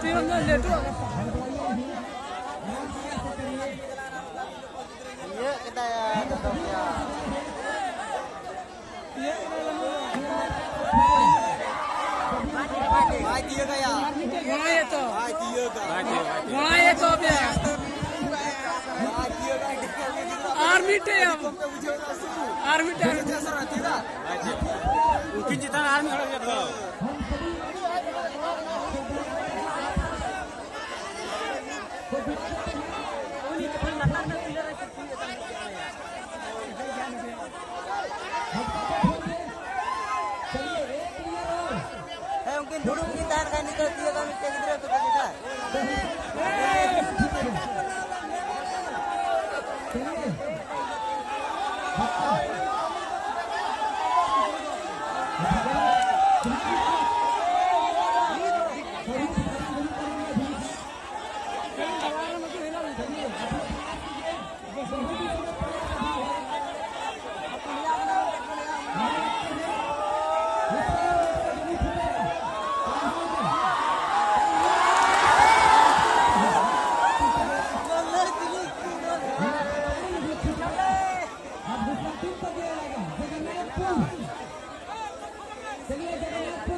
Iya kita ya tetap ya. Dia kaya. Army टे किंचित army mungkin dulu kita akan itu dia kami cek itu kita. चलिए जगन्नाथपुर